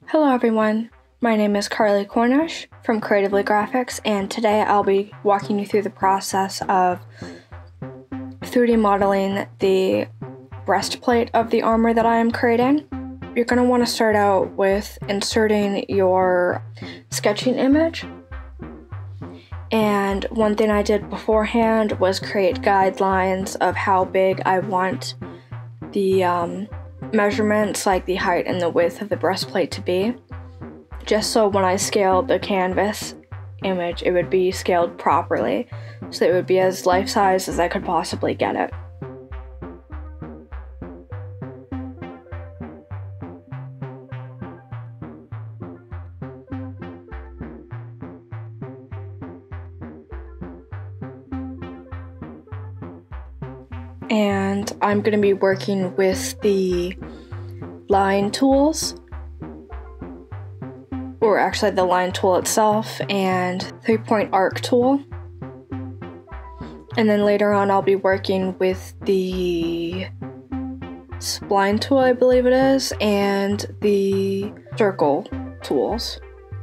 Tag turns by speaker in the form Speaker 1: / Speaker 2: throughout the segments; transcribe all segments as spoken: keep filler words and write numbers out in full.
Speaker 1: Hello everyone, my name is Carly Cornish from Creatively Graphics, and today I'll be walking you through the process of three D modeling the breastplate of the armor that I am creating. You're going to want to start out with inserting your sketching image. And one thing I did beforehand was create guidelines of how big I want the um, measurements, like the height and the width of the breastplate, to be, just so when I scaled the canvas image it would be scaled properly, so it would be as life-size as I could possibly get it. And I'm going to be working with the line tools, or actually the line tool itself, and three-point arc tool. And then later on I'll be working with the spline tool, I believe it is, and the circle tools.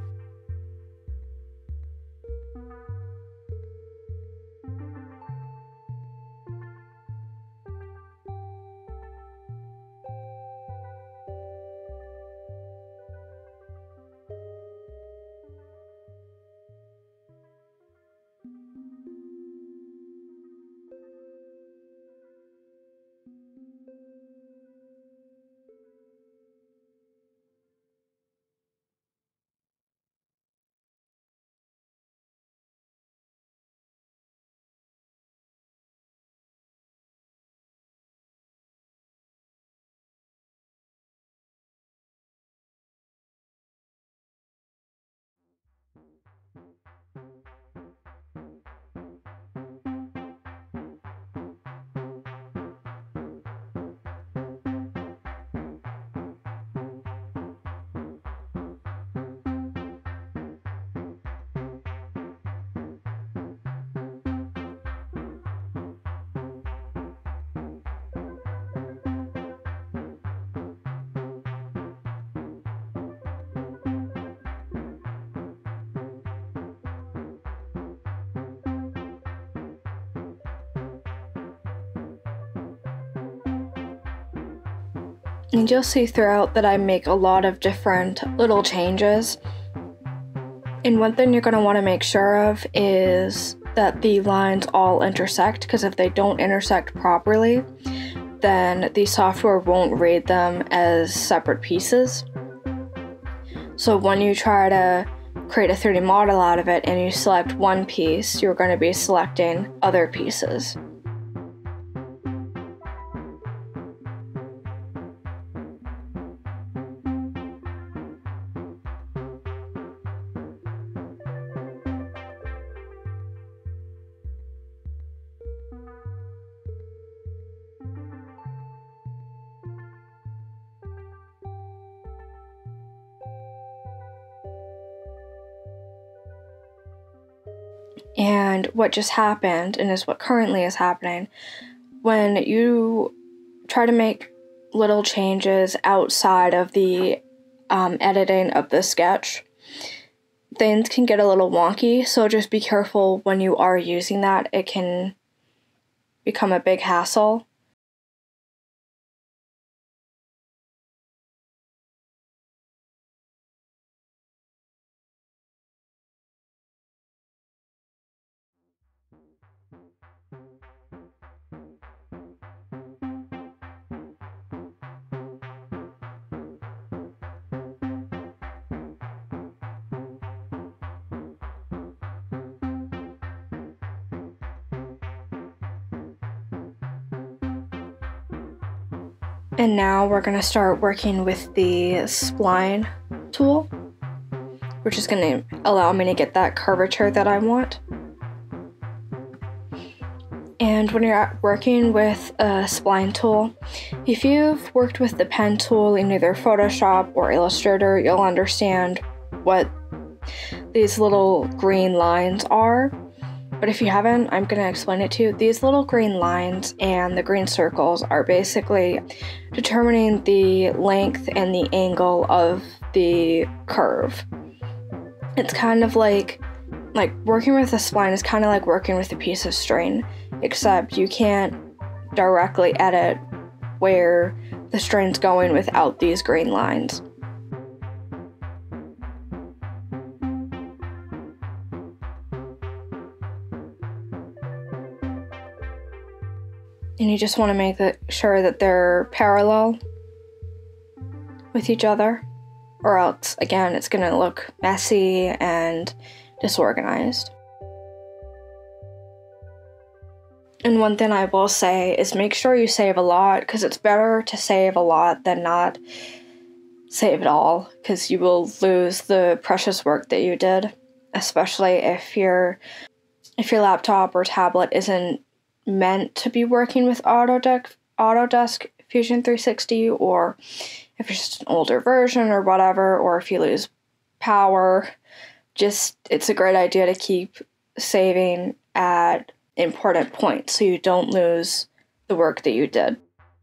Speaker 1: And you'll see throughout that I make a lot of different little changes. And one thing you're going to want to make sure of is that the lines all intersect, because if they don't intersect properly, then the software won't read them as separate pieces. So when you try to create a three D model out of it and you select one piece, you're going to be selecting other pieces. And what just happened, and is what currently is happening, when you try to make little changes outside of the um, editing of the sketch, things can get a little wonky, so just be careful when you are using that. It can become a big hassle. And now we're going to start working with the spline tool, which is going to allow me to get that curvature that I want. And when you're working with a spline tool, if you've worked with the pen tool in either Photoshop or Illustrator, you'll understand what these little green lines are. But if you haven't, I'm going to explain it to you. These little green lines and the green circles are basically determining the length and the angle of the curve. It's kind of like, like working with a spline is kind of like working with a piece of string, except you can't directly edit where the string's going without these green lines. And you just want to make the, sure that they're parallel with each other, or else, again, it's going to look messy and disorganized. And one thing I will say is make sure you save a lot, because it's better to save a lot than not save it all, because you will lose the precious work that you did, especially if your if your laptop or tablet isn't meant to be working with Autodesk, Autodesk Fusion three sixty, or if it's just an older version or whatever, or if you lose power. Just, it's a great idea to keep saving at important points so you don't lose the work that you did.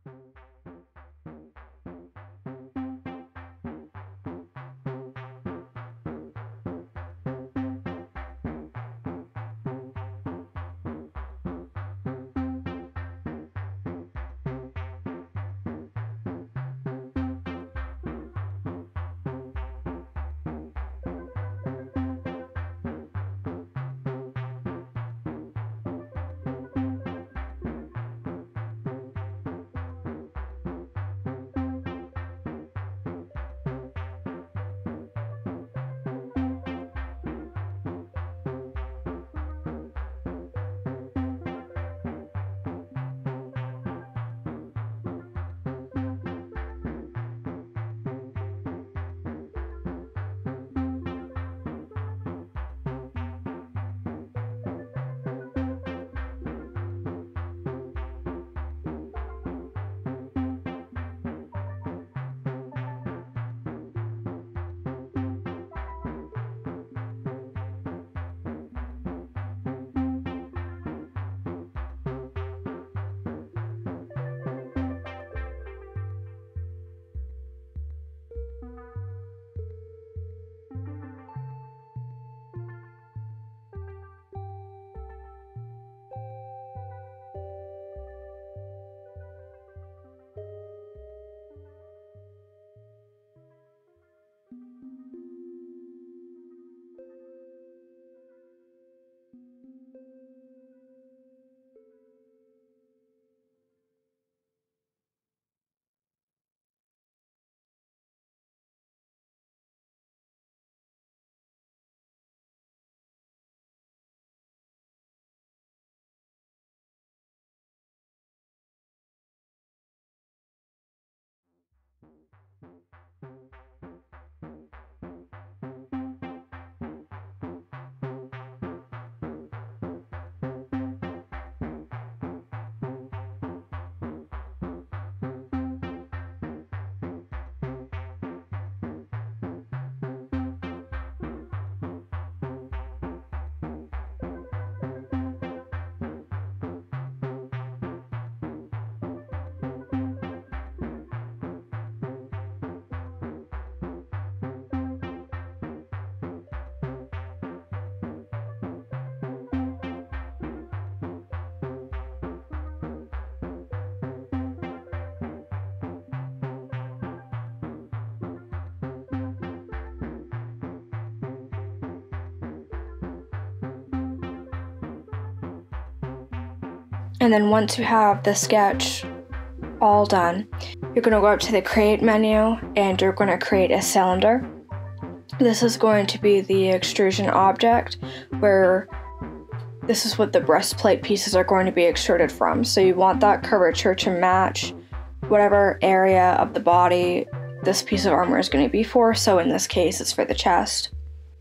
Speaker 1: And then once you have the sketch all done, you're going to go up to the Create menu and you're going to create a cylinder. This is going to be the extrusion object, where this is what the breastplate pieces are going to be extruded from. So you want that curvature to match whatever area of the body this piece of armor is going to be for. So in this case, it's for the chest.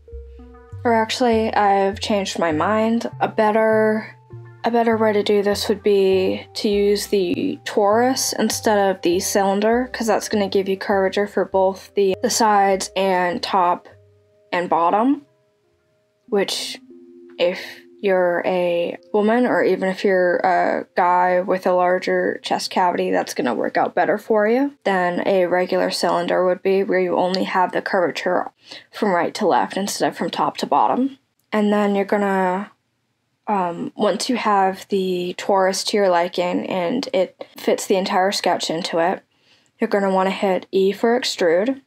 Speaker 1: Or actually, I've changed my mind. A better A better way to do this would be to use the torus instead of the cylinder, because that's going to give you curvature for both the, the sides and top and bottom, which if you're a woman, or even if you're a guy with a larger chest cavity, that's going to work out better for you than a regular cylinder would be, where you only have the curvature from right to left instead of from top to bottom. And then you're going to, um, once you have the torus to your liking and it fits the entire sketch into it, you're going to want to hit E for extrude.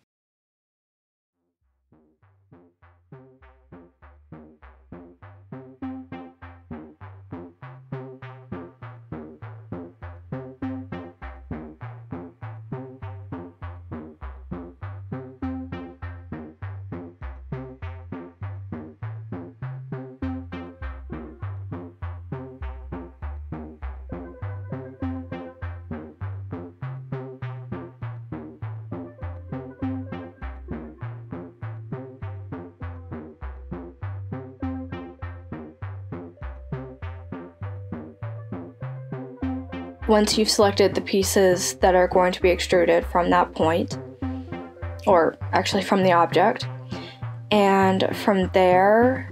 Speaker 1: Once you've selected the pieces that are going to be extruded from that point, or actually from the object, and from there,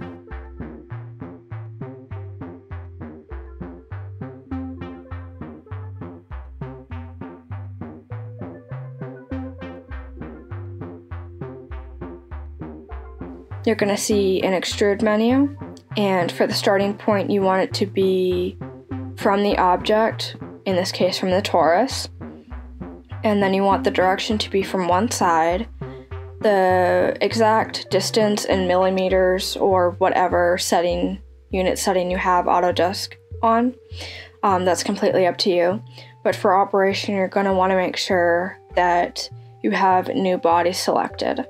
Speaker 1: you're going to see an extrude menu, and for the starting point you want it to be from the object, in this case from the torus, and then you want the direction to be from one side. The exact distance in millimeters or whatever setting, unit setting you have Autodesk on, um, that's completely up to you. But for operation, you're going to want to make sure that you have new body selected.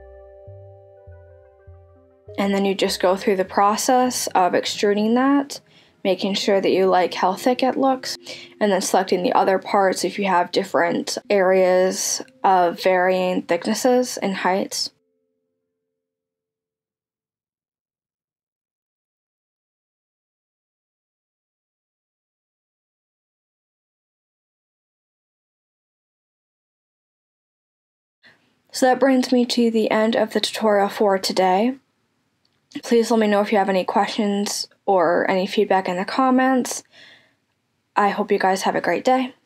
Speaker 1: And then you just go through the process of extruding that, making sure that you like how thick it looks, and then selecting the other parts if you have different areas of varying thicknesses and heights. So that brings me to the end of the tutorial for today. Please let me know if you have any questions or any feedback in the comments. I hope you guys have a great day.